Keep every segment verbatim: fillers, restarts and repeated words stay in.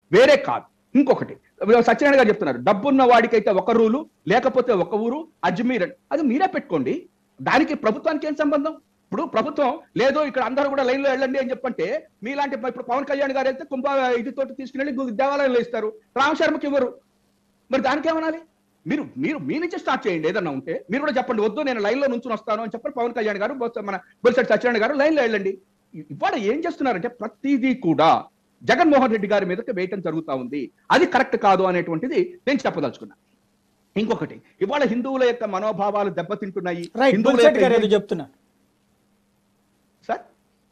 వేరే కాదు. ఇంకొకటి సత్యనారాయణ గారు చెప్తున్నారు, డబ్బున్న వాడికైతే ఒక రూలు, లేకపోతే ఒక ఊరు, అజ్మీర్. అది మీరే పెట్టుకోండి, దానికి ప్రభుత్వానికి ఏం సంబంధం? ఇప్పుడు ప్రభుత్వం లేదో ఇక్కడ అందరూ కూడా లైన్ లో వెళ్ళండి అని చెప్పంటే, మీలాంటి ఇప్పుడు పవన్ కళ్యాణ్ గారు వెళ్తే కుంభ ఇది తోటి తీసుకుని దేవాలయంలో ఇస్తారు, రామ్ శర్మకి ఇవ్వరు. మరి దానికి ఏమనాలి? మీరు మీరు మీ నుంచి స్టార్ట్ చేయండి. ఏదన్నా ఉంటే మీరు కూడా చెప్పండి, వద్దు నేను లైన్ లో నుంచి వస్తాను అని చెప్పండి. పవన్ కళ్యాణ్ గారు, మన బొలిశెట్టి సత్యనారాయణ గారు లైన్ లో వెళ్ళండి. ఇవాళ ఏం చేస్తున్నారంటే ప్రతిదీ కూడా జగన్మోహన్ రెడ్డి గారి మీదకి వేయటం జరుగుతా ఉంది. అది కరెక్ట్ కాదు అనేటువంటిది నేను చెప్పదలుచుకున్నా. ఇంకొకటి, ఇవాళ హిందువుల యొక్క మనోభావాలు దెబ్బతింటున్నాయి. చెప్తున్నా సార్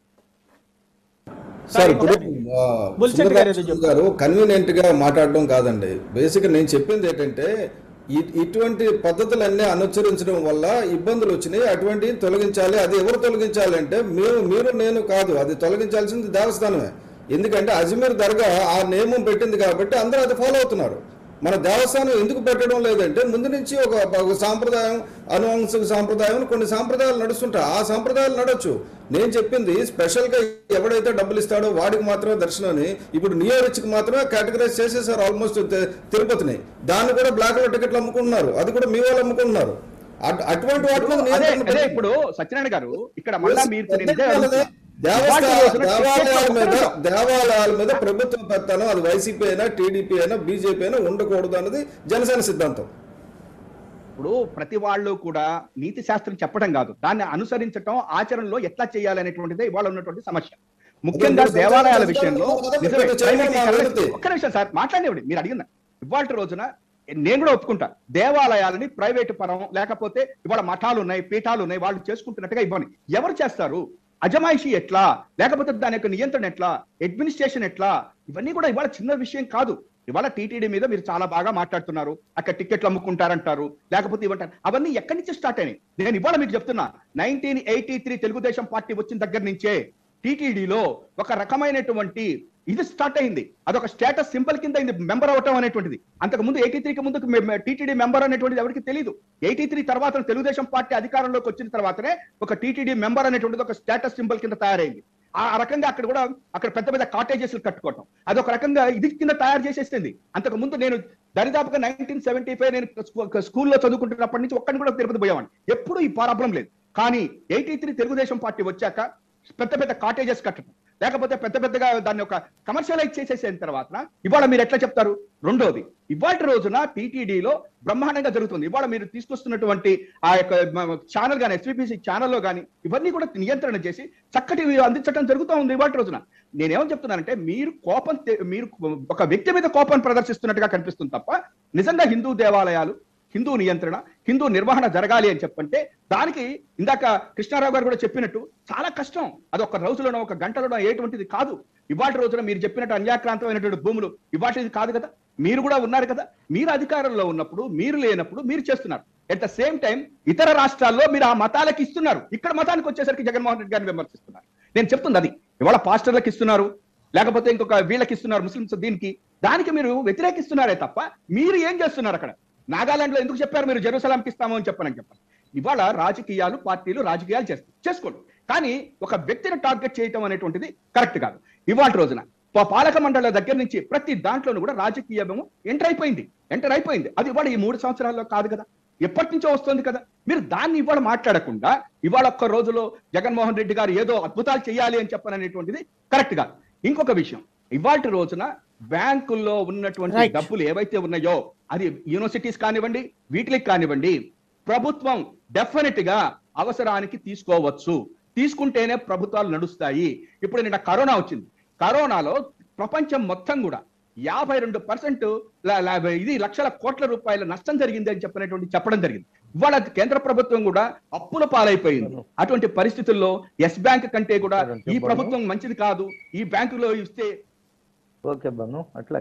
సార్ ఇప్పుడు గారు కన్వీనియంట్ గా మాట్లాడడం కాదండి. బేసిక్ నేను చెప్పింది ఏంటంటే ఇటువంటి పద్ధతులన్నీ అనుసరించడం వల్ల ఇబ్బందులు వచ్చినాయి, అటువంటివి తొలగించాలి. అది ఎవరు తొలగించాలి అంటే మేము మీరు నేను కాదు, అది తొలగించాల్సింది దేవస్థానమే. ఎందుకంటే అజ్మీర్ దర్గా ఆ నియమం పెట్టింది కాబట్టి అందరూ అది ఫాలో అవుతున్నారు. మన దేవస్థానం ఎందుకు పెట్టడం లేదంటే ముందు నుంచి ఒక సాంప్రదాయం, అనువంశిక సాంప్రదాయం, కొన్ని సాంప్రదాయాలు నడుస్తుంటాయి. ఆ సాంప్రదాయాలు నడవచ్చు. నేను చెప్పింది స్పెషల్ గా ఎవడైతే డబ్బులు ఇస్తాడో వాడికి మాత్రమే దర్శనాన్ని ఇప్పుడు నియో రిచ్ కి మాత్రమే కేటగరైజ్ చేసేసారు ఆల్మోస్ట్ తిరుపతిని. దాన్ని కూడా బ్లాక్ లో టికెట్లు అమ్ముకుంటున్నారు, అది కూడా మీ వాళ్ళు అమ్ముకుంటున్నారు. అటువంటి వాటి ఇప్పుడు సత్యనారాయణ గారు ఇక్కడ మళ్ళా మీరు దేవాలయాల మీద దేవాలయాల మీద ప్రభుత్వం పెత్తనం, అది వైసీపీ అయినా టీడీపీ అయినా బీజేపీ అయినా ఉండకూడదు అన్నది జనసేన సిద్ధాంతం. ఇప్పుడు ప్రతి వాళ్ళు కూడా నీతి శాస్త్రం చెప్పడం కాదు, దాన్ని అనుసరించడం, ఆచరణలో ఎట్లా చేయాలనేటువంటిదే ఇవాళ ఉన్నటువంటి సమస్య. ముఖ్యంగా దేవాలయాల విషయంలో ఒక్క నిమిషం సార్ మాట్లాడేవాడి, మీరు అడిగిందా? ఇవాళ రోజున నేను కూడా ఒప్పుకుంటా, దేవాలయాలని ప్రైవేటు పరం, లేకపోతే ఇవాళ మఠాలు ఉన్నాయి, పీఠాలు ఉన్నాయి, వాళ్ళు చేసుకుంటున్నట్టుగా ఇవ్వని. ఎవరు చేస్తారు? అజమాయిషి ఎట్లా, లేకపోతే దాని యొక్క నియంత్రణ ఎట్లా, అడ్మినిస్ట్రేషన్ ఎట్లా, ఇవన్నీ కూడా ఇవాళ చిన్న విషయం కాదు. ఇవాళ టీటీడీ మీద మీరు చాలా బాగా మాట్లాడుతున్నారు, అక్కడ టికెట్లు అమ్ముకుంటారంటారు, లేకపోతే ఇవ్వంటారు. అవన్నీ ఎక్కడి నుంచి స్టార్ట్ అయినాయి? నేను ఇవాళ మీకు చెప్తున్నా, nineteen eighty three Telugu Desam party వచ్చిన దగ్గర నుంచే టీటీడీలో ఒక రకమైనటువంటి ఇది స్టార్ట్ అయింది. అదొక స్టేటస్ సింబల్ కింద అయింది మెంబర్ అవటం అనేటువంటిది. అంతకు ముందు ఎయిటీ త్రీకి ముందు టీటీడీ మెంబర్ అనేటువంటిది ఎవరికి తెలియదు. ఎయిటీ త్రీ తర్వాత తెలుగుదేశం పార్టీ అధికారంలోకి వచ్చిన తర్వాతనే ఒక టీటీడీ మెంబర్ అనేటువంటిది ఒక స్టేటస్ సింబల్ కింద తయారైంది. ఆ రకంగా అక్కడ కూడా అక్కడ పెద్ద పెద్ద కాటేజెస్ కట్టుకోవటం, అదొక రకంగా ఇది కింద తయారు చేసేస్తుంది. అంతకు ముందు నేను దరిదాపుగా నైన్టీన్ సెవెంటీ ఫైవ్ నేను స్కూల్లో చదువుకుంటున్నప్పటి నుంచి ఒక్కడిని కూడా తిరుపతి పోయేవాడిని, ఎప్పుడు ఈ ప్రాబ్లం లేదు. కానీ ఎయిటీ త్రీ తెలుగుదేశం పార్టీ వచ్చాక పెద్ద పెద్ద కాటేజెస్ కట్టడం, లేకపోతే పెద్ద పెద్దగా దాన్ని ఒక కమర్షియలైజ్ చేసేసిన తర్వాత ఇవాళ మీరు ఎట్లా చెప్తారు? రెండోది, ఇవాళ రోజున టీటీడీలో బ్రహ్మాండంగా జరుగుతుంది. ఇవాళ మీరు తీసుకొస్తున్నటువంటి ఆ యొక్క ఛానల్ కానీ, ఎస్వీపీసీ ఛానల్లో కానీ ఇవన్నీ కూడా నియంత్రణ చేసి చక్కటి అందించడం జరుగుతూ ఉంది ఇవాళ రోజున. నేనేమని చెప్తున్నానంటే, మీరు కోపం మీరు ఒక వ్యక్తి మీద కోపం ప్రదర్శిస్తున్నట్టుగా కనిపిస్తుంది తప్ప, నిజంగా హిందూ దేవాలయాలు, హిందూ నియంత్రణ, హిందూ నిర్వహణ జరగాలి అని చెప్పంటే దానికి ఇందాక కృష్ణారావు గారు కూడా చెప్పినట్టు చాలా కష్టం. అది ఒక రోజులోనో ఒక గంటలోనో ఏటువంటిది కాదు. ఇవాళ రోజున మీరు చెప్పినట్టు అన్యాక్రాంతమైనటువంటి భూములు ఇవాటిది కాదు కదా. మీరు కూడా ఉన్నారు కదా, మీరు అధికారంలో ఉన్నప్పుడు మీరు లేనప్పుడు మీరు చేస్తున్నారు. ఎట్ ద సేమ్ టైం ఇతర రాష్ట్రాల్లో మీరు ఆ మతాలకు ఇస్తున్నారు, ఇక్కడ మతానికి వచ్చేసరికి జగన్మోహన్ రెడ్డి గారిని విమర్శిస్తున్నారు. నేను చెప్తుంది అది. ఇవాళ పాస్టర్లకు ఇస్తున్నారు, లేకపోతే ఇంకొక వీళ్ళకి ఇస్తున్నారు, ముస్లింస్, దీనికి దానికి మీరు వ్యతిరేకిస్తున్నారే తప్ప మీరు ఏం చేస్తున్నారు? అక్కడ నాగాలాండ్ లో ఎందుకు చెప్పారు మీరు జెరూసలాంకి ఇస్తాము అని చెప్పనని చెప్పారు. ఇవాళ రాజకీయాలు, పార్టీలు రాజకీయాలు చేస్తారు, చేసుకోండి, కానీ ఒక వ్యక్తిని టార్గెట్ చేయటం అనేటువంటిది కరెక్ట్ కాదు. ఇవాళ రోజున పాలక మండళ్ల దగ్గర నుంచి ప్రతి దాంట్లోనూ కూడా రాజకీయము ఎంటర్ అయిపోయింది ఎంటర్ అయిపోయింది అది ఇవాళ ఈ మూడు సంవత్సరాల్లో కాదు కదా, ఎప్పటి నుంచో వస్తుంది కదా. మీరు దాన్ని ఇవాళ మాట్లాడకుండా ఇవాళ ఒక్క రోజులో జగన్మోహన్ రెడ్డి గారు ఏదో అద్భుతాలు చేయాలి అని చెప్పననేటువంటిది కరెక్ట్ కాదు. ఇంకొక విషయం, ఇవాళ రోజున బ్యాంకుల్లో ఉన్నటువంటి డబ్బులు ఏవైతే ఉన్నాయో, అది యూనివర్సిటీస్ కానివ్వండి, వీటికి కానివ్వండి, ప్రభుత్వం డెఫినెట్ గా అవసరానికి తీసుకోవచ్చు, తీసుకుంటేనే ప్రభుత్వాలు నడుస్తాయి. ఇప్పుడు నిన్న కరోనా వచ్చింది, కరోనాలో ప్రపంచం మొత్తం కూడా యాభై రెండు పర్సెంట్ ఇది లక్షల కోట్ల రూపాయల నష్టం జరిగింది అని చెప్పినటువంటి చెప్పడం జరిగింది. ఇవాళ కేంద్ర ప్రభుత్వం కూడా అప్పుల పాలైపోయింది. అటువంటి పరిస్థితుల్లో ఎస్ బ్యాంక్ కంటే కూడా ఈ ప్రభుత్వం మంచిది కాదు, ఈ బ్యాంకులో ఇస్తే ఓకే బను అట్లా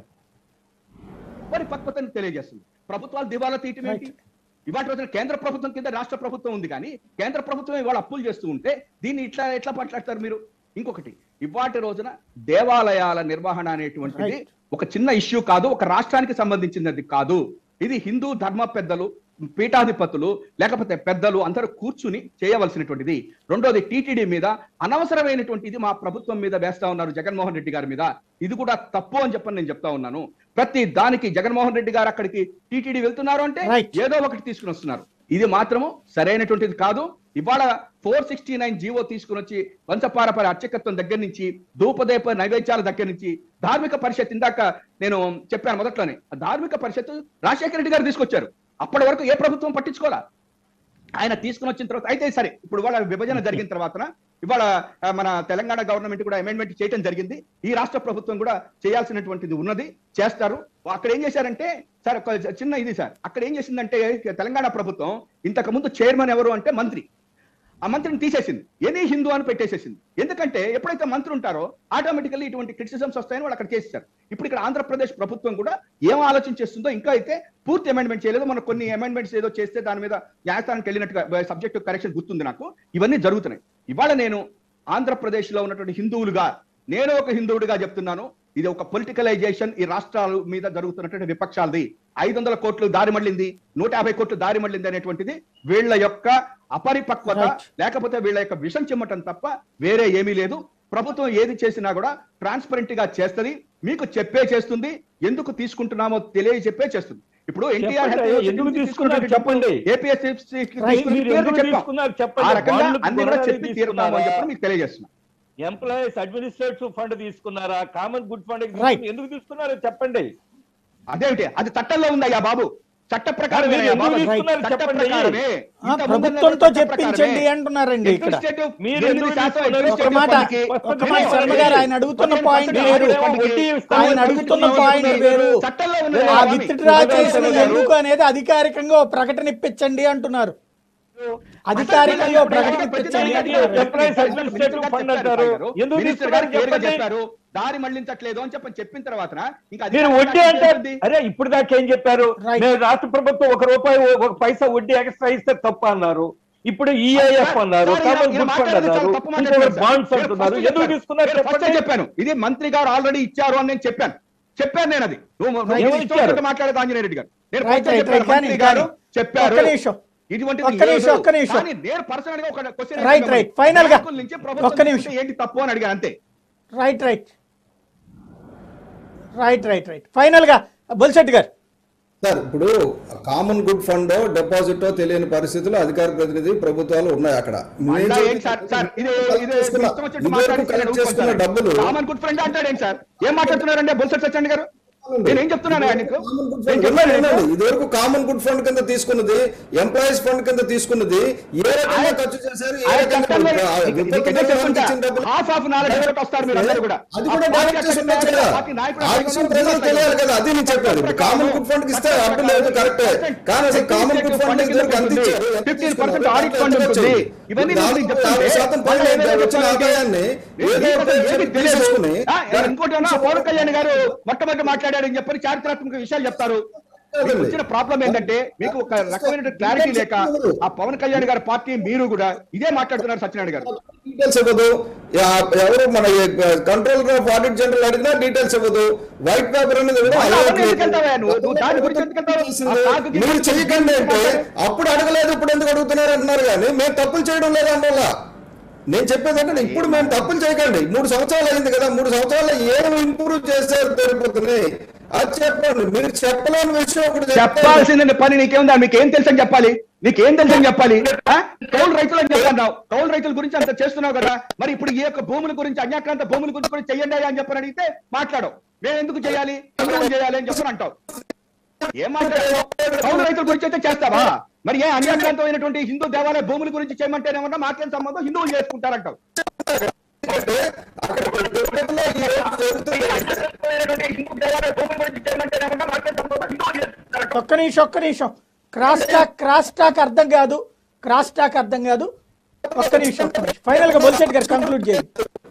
పరిపక్వతను తెలియజేస్తుంది. ప్రభుత్వాలు దివాలా తీయటం ఏంటి? ఇవాటి రోజున కేంద్ర ప్రభుత్వం కింద రాష్ట్ర ప్రభుత్వం ఉంది, కానీ కేంద్ర ప్రభుత్వం ఇవాళ అప్పులు చేస్తూ ఉంటే దీన్ని ఇట్లా ఎట్లా మాట్లాడతారు మీరు? ఇంకొకటి, ఇవాటి రోజున దేవాలయాల నిర్వహణ అనేటువంటిది ఒక చిన్న ఇష్యూ కాదు, ఒక రాష్ట్రానికి సంబంధించినది కాదు. ఇది హిందూ ధర్మ పెద్దలు, పీఠాధిపతులు లేకపోతే పెద్దలు అందరూ కూర్చుని చేయవలసినటువంటిది. రెండోది టీటీడీ మీద అనవసరమైనటువంటి ఇది మా ప్రభుత్వం మీద వేస్తా ఉన్నారు, జగన్మోహన్ రెడ్డి గారి మీద. ఇది కూడా తప్పు అని చెప్పని నేను చెప్తా ఉన్నాను. ప్రతి దానికి జగన్మోహన్ రెడ్డి గారు అక్కడికి టీటీడీ వెళ్తున్నారు అంటే ఏదో ఒకటి తీసుకుని వస్తున్నారు. ఇది మాత్రము సరైనటువంటిది కాదు. ఇవాళ ఫోర్ సిక్స్టీ నైన్ జీవో తీసుకుని వచ్చి వంశపారపర అర్చకత్వం దగ్గర నుంచి ధూపదీప నైవేద్యాల దగ్గర నుంచి ధార్మిక పరిషత్, ఇందాక నేను చెప్పాను మొదట్లోనే, ధార్మిక పరిషత్ రాజశేఖర రెడ్డి గారు తీసుకొచ్చారు. అప్పటి వరకు ఏ ప్రభుత్వం పట్టించుకోవాలా. ఆయన తీసుకుని వచ్చిన తర్వాత అయితే సరే, ఇప్పుడు ఇవాళ విభజన జరిగిన తర్వాత ఇవాళ మన తెలంగాణ గవర్నమెంట్ కూడా అమెండ్మెంట్ చేయడం జరిగింది. ఈ రాష్ట్ర ప్రభుత్వం కూడా చేయాల్సినటువంటిది ఉన్నది, చేస్తారు. అక్కడ ఏం చేశారంటే సార్, చిన్న ఇది సార్, అక్కడ ఏం చేసిందంటే తెలంగాణ ప్రభుత్వం ఇంతకు ముందు చైర్మన్ ఎవరు అంటే మంత్రి, ఆ మంత్రిని తీసేసింది, ఎనీ హిందూ అని పెట్టేసేసింది. ఎందుకంటే ఎప్పుడైతే మంత్రి ఉంటారో ఆటోమేటికల్లీ ఇటువంటి క్రిటిసిజమ్స్ వస్తాయని వాళ్ళు అక్కడ చేశారు. ఇప్పుడు ఇక్కడ ఆంధ్రప్రదేశ్ ప్రభుత్వం కూడా ఏం ఆలోచన చేస్తుందో, ఇంకా అయితే పూర్తి అమెండ్మెంట్ చేయలేదు. మన కొన్ని అమెండ్మెంట్స్ ఏదో చేస్తే దాని మీద న్యాయస్థానానికి వెళ్ళినట్టుగా సబ్జెక్ట్ కరెక్షన్ గుర్తుంది నాకు. ఇవన్నీ జరుగుతున్నాయి. ఇవాళ నేను ఆంధ్రప్రదేశ్ లో ఉన్నటువంటి హిందువులుగా, నేను ఒక హిందువుడిగా చెప్తున్నాను, ఇది ఒక పొలిటికలైజేషన్ ఈ రాష్ట్రాల మీద జరుగుతున్నటువంటి విపక్షాలది. ఐదు వందల కోట్లు దారి మళ్ళింది, నూట యాభై కోట్లు దారి మళ్ళింది అనేటువంటిది వీళ్ళ యొక్క అపరిపక్వత, లేకపోతే వీళ్ళ యొక్క విషం చిమ్మటం తప్ప వేరే ఏమీ లేదు. ప్రభుత్వం ఏది చేసినా కూడా ట్రాన్స్పరెంట్ గా చేస్తుంది, మీకు చెప్పే చేస్తుంది, ఎందుకు తీసుకుంటున్నామో తెలియ చెప్పే చేస్తుంది. ఇప్పుడు ఎన్టీఆర్ ఎందుకు తీసుకున్నారు చెప్పండి, ఏపీఎస్సీ ఆ రకంగా అన్ని కూడా చెప్పి తీరుతాము అని చెప్పి మీకు తెలియజేస్తున్నా. ఎంప్లాయీస్ అడ్మినిస్ట్రేటివ్ ఫండ్ తీసుకున్నారా, కామన్ గుడ్ ఫండ్ ఎందుకు తీసుకున్నారో చెప్పండి. అదేమిటి, అది చట్టంలో ఉందయ్యా బాబు, చట్ట ప్రకారమే. ప్రభుత్వంతో చెప్పించండి అంటున్నారండి. ఇక్కడ ఒక మాట ఒక మాట శర్మ గారు, ఆయన అడుగుతున్న పాయింట్ వేరు, ఆయన అడుగుతున్న పాయింట్ వేరు. ఆ విత్డ్రా చేసిన ఎందుకు అనేది అధికారికంగా ప్రకటన ఇప్పించండి అంటున్నారు. అధికారికంగా ప్రకటన ఇప్పించండి చెప్పారు, దారి మళ్లించట్లేదు అని చెప్పని చెప్పిన తర్వాత మీరు వడ్డీ అంటారు. అరే ఇప్పుడు దాకా ఏం చెప్పారు, నేను రాష్ట్ర ప్రభుత్వం ఒక రూపాయి ఒక పైసా వడ్డీ ఎక్స్ట్రా ఇస్తే తప్ప అన్నారు. ఇప్పుడు ఈఐఎఫ్ అన్నారు, బాండ్స్ అంటున్నారు. ఎందుకు తీసుకున్నారు చెప్పాను. ఇది మంత్రి గారు ఆల్రెడీ ఇచ్చారు అని నేను చెప్పాను చెప్పాను నేను అది నువ్వు మాట్లాడేది ఆంజనేయ రెడ్డి గారు. నేను మంత్రి గారు చెప్పారు రైట్ రైట్ ఫైనల్ గా ఒక్క నిమిషం ఏంటి తప్పు అని అడిగాను అంతే. Right right right right right final గా బొల్శెట్టి గారు. సార్, ఇప్పుడు కామన్ గుడ్ ఫండ్ డిపాజిటో తెలియని పరిస్థితుల్లో అధికార ప్రతినిధి ప్రభుత్వాలు ఉన్నాయి. అక్కడ డబ్బులు కామన్ గుడ్ ఫండ్ అంటాడేంటి సార్, ఏం మాట్లాడుతున్నారండి బొల్శెట్టి సత్యనారాయణ గారు? నేనేం చెప్తున్నాను ఆయనకు, ఇదివరకు కామన్ గుడ్ ఫండ్ కింద తీసుకున్నది, ఎంప్లాయీస్ ఫండ్ కింద తీసుకున్నది ఏ రకంగా ఖర్చు చేశారు, ఏ రకంగా ప్రజలు తెలియాలి కదా. అది నేను చెప్పాను. కామన్ గుడ్ ఫండ్ ఇస్తే అడ్డు లేదు, కరెక్టే. కానీ అసలు కామన్ గుడ్ ఫండ్ శాతం వచ్చిన ఆదాయాన్ని తీసేసుకుని ఇంకోటి పవన్ కళ్యాణ్ గారు మొట్టమొదటి మాట్లాడారు అని చెప్పని చారిత్రాత్మక విషయాలు చెప్తారు. వచ్చిన ప్రాబ్లం ఏంటంటే మీకు ఒక రకమైన క్లారిటీ లేక ఆ పవన్ కళ్యాణ్ గారి పార్టీ మీరు కూడా ఇదే మాట్లాడుతున్నారు. సత్యనారాయణ గారు డీటెయిల్స్ ఇవ్వదు, ఎవరు మన కంట్రోలర్ ఆఫ్ ఆడిట్ జనరల్ అడిగినా డీటెయిల్స్ ఇవ్వదు. వైట్ పేపర్ అనేది మీరు చేయకండి అంటే అప్పుడు అడగలేదు, ఇప్పుడు ఎందుకు అడుగుతున్నారు అంటున్నారు. కానీ మేము తప్పులు చేయడం లేదు అందువల్ల నేను చెప్పేది అంటే ఇప్పుడు మేము తప్పులు చేయకండి. మూడు సంవత్సరాలు అయింది కదా, మూడు సంవత్సరాలు ఏమి ఇంప్రూవ్ చేశారు తెలిపోతున్నాయి అది చెప్పండి. మీరు చెప్పలేని విషయం ఒకటి చెప్పాల్సింది పని నీకేముందా, మీకేం తెలుసని చెప్పాలి, నీకేం తెలుసని చెప్పాలి. కౌలు రైతులు అని చెప్పన్నావు, కౌలు రైతుల గురించి అంత చేస్తున్నావు కదా, మరి ఇప్పుడు ఈ యొక్క భూముల గురించి అన్యాక్రాంత భూముల గురించి కూడా చెయ్యండి అని చెప్పని అడిగితే మాట్లాడవు. మేము ఎందుకు చేయాలి, ఎందుకు చేయాలి అని చెప్పని అంటావు. ఏం మాట్లాడావు? కౌలు రైతుల గురించి అయితే చేస్తావా? మరి ఏ అన్యాక్రాంతమైనటువంటి హిందూ దేవాలయ భూముల గురించి చేయమంటేనేమన్నా మాకేం సంబంధం, హిందువులు చేసుకుంటారంటావు. ఒక్క నిమిషం ఒక్క నిమిషం క్రాస్ టాక్ క్రాస్ టాక్ అర్థం కాదు, క్రాస్ టాక్ అర్థం కాదు. ఒక్క నిమిషం ఫైనల్ గా బొల్శెట్టి గారు కంక్లూడ్ చేయండి.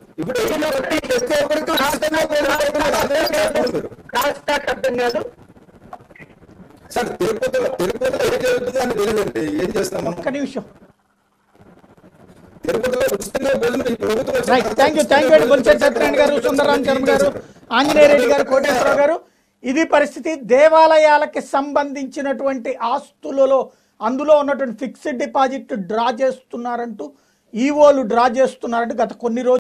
క్రాస్ టాక్ అర్థం కాదు సార్, తిరుపతిలో తిరుపతిలో ఏం జరుగుతుందని తెలియదండి, ఏం చేస్తాం. ఒక్క నిమిషం తిరుపతిలో ఉచితంగా భోజనం ఈ ప్రభుత్వం. Right, thank you thank you అండి బొల్శెట్టి సత్యనారాయణ గారు, సుందరరాం శర్మ గారు, ఆంజనేయ రెడ్డి గారు, కోటేశ్వరరావు గారు. ఇది పరిస్థితి. దేవాలయాలకి సంబంధించినటువంటి ఆస్తులలో అందులో ఉన్నటువంటి ఫిక్స్డ్ డిపాజిట్ డ్రా చేస్తున్నారంటూ ఈవోలు డ్రా చేస్తున్నారంటూ గత కొన్ని రోజులు